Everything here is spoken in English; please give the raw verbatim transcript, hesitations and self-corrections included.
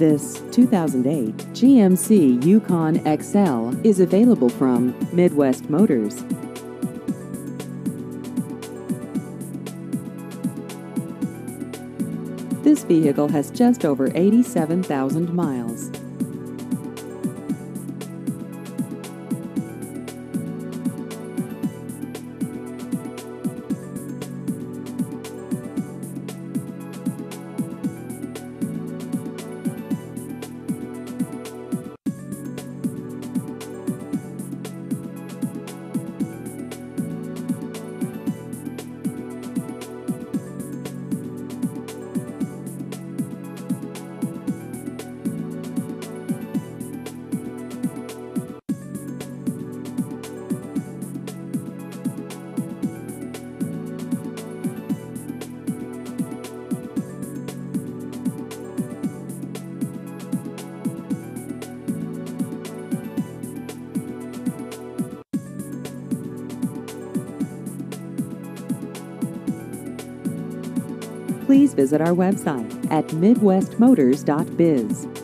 This two thousand eight G M C Yukon X L is available from Midwest Motors. This vehicle has just over eighty-seven thousand miles. Please visit our website at midwest motors dot biz.